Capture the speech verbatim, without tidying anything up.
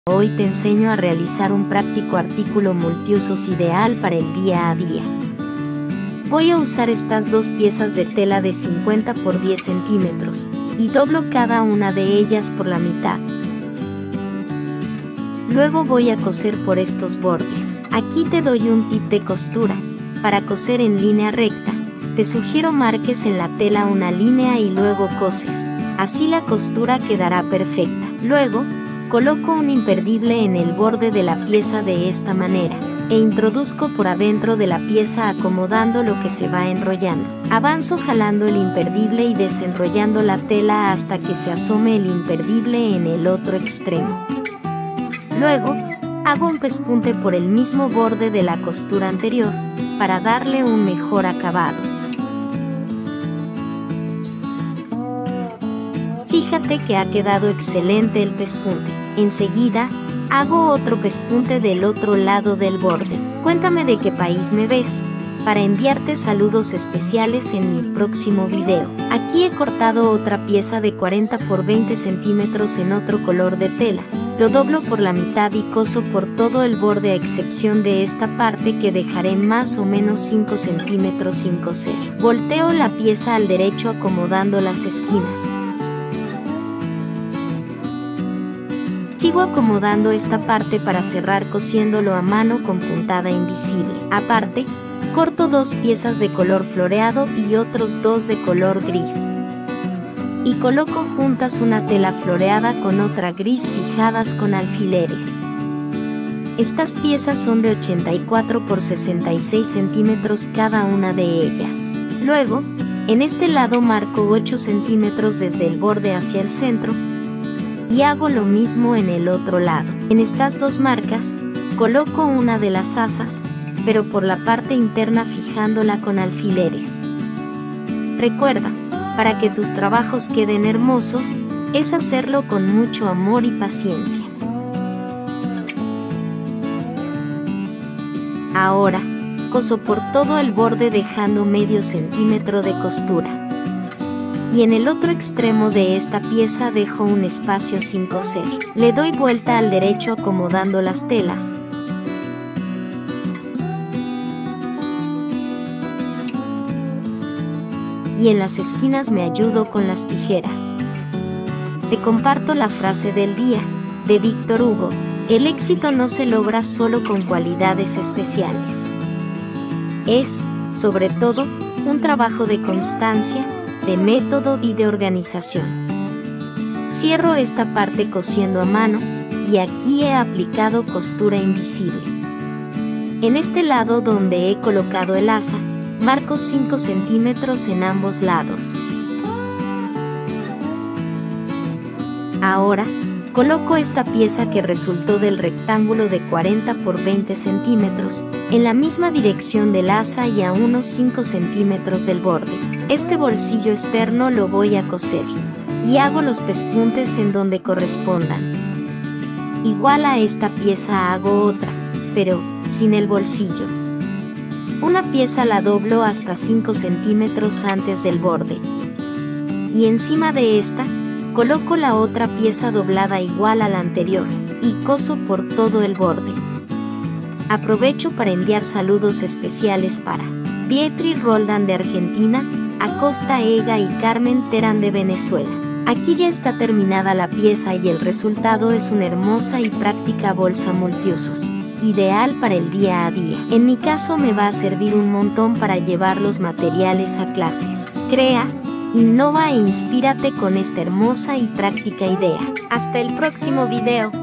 Hoy te enseño a realizar un práctico artículo multiusos ideal para el día a día. Voy a usar estas dos piezas de tela de cincuenta por diez centímetros y doblo cada una de ellas por la mitad. Luego voy a coser por estos bordes. Aquí te doy un tip de costura. Para coser en línea recta, te sugiero marques en la tela una línea y luego coses. Así la costura quedará perfecta. Luego, coloco un imperdible en el borde de la pieza de esta manera e introduzco por adentro de la pieza acomodando lo que se va enrollando. Avanzo jalando el imperdible y desenrollando la tela hasta que se asome el imperdible en el otro extremo. Luego, hago un pespunte por el mismo borde de la costura anterior para darle un mejor acabado. Fíjate que ha quedado excelente el pespunte. Enseguida, hago otro pespunte del otro lado del borde. Cuéntame de qué país me ves, para enviarte saludos especiales en mi próximo video. Aquí he cortado otra pieza de cuarenta por veinte centímetros en otro color de tela. Lo doblo por la mitad y coso por todo el borde a excepción de esta parte que dejaré más o menos cinco centímetros sin coser. Volteo la pieza al derecho acomodando las esquinas. Sigo acomodando esta parte para cerrar cosiéndolo a mano con puntada invisible. Aparte, corto dos piezas de color floreado y otros dos de color gris. Y coloco juntas una tela floreada con otra gris fijadas con alfileres. Estas piezas son de ochenta y cuatro por sesenta y seis centímetros cada una de ellas. Luego, en este lado marco ocho centímetros desde el borde hacia el centro, y hago lo mismo en el otro lado. En estas dos marcas, coloco una de las asas, pero por la parte interna fijándola con alfileres. Recuerda, para que tus trabajos queden hermosos, es hacerlo con mucho amor y paciencia. Ahora, coso por todo el borde dejando medio centímetro de costura. Y en el otro extremo de esta pieza dejo un espacio sin coser. Le doy vuelta al derecho acomodando las telas. Y en las esquinas me ayudo con las tijeras. Te comparto la frase del día, de Víctor Hugo: el éxito no se logra solo con cualidades especiales. Es, sobre todo, un trabajo de constancia, de método y de organización. Cierro esta parte cosiendo a mano y aquí he aplicado costura invisible. En este lado donde he colocado el asa, marco cinco centímetros en ambos lados. Ahora, coloco esta pieza que resultó del rectángulo de cuarenta por veinte centímetros en la misma dirección del asa y a unos cinco centímetros del borde. Este bolsillo externo lo voy a coser y hago los pespuntes en donde correspondan. Igual a esta pieza hago otra, pero sin el bolsillo. Una pieza la doblo hasta cinco centímetros antes del borde y encima de esta coloco la otra pieza doblada igual a la anterior y coso por todo el borde. Aprovecho para enviar saludos especiales para Beatriz Roldán de Argentina, Acosta Ega y Carmen Terán de Venezuela. Aquí ya está terminada la pieza y el resultado es una hermosa y práctica bolsa multiusos, ideal para el día a día. En mi caso me va a servir un montón para llevar los materiales a clases. Crea, innova e inspírate con esta hermosa y práctica idea. Hasta el próximo video.